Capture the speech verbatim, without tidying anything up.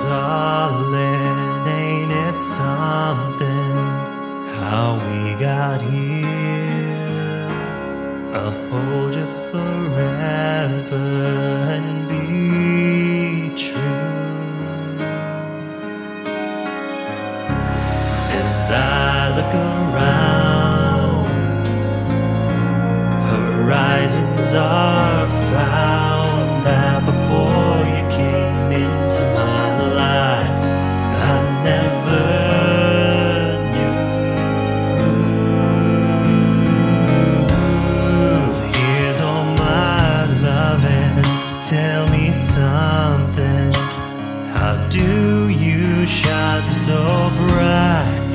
darling, ain't it something how we got here? I'll hold you forever and be true. As I look around, horizons are found that before you came into my life I never knew. So here's all my loving, tell me something. How do you shine so bright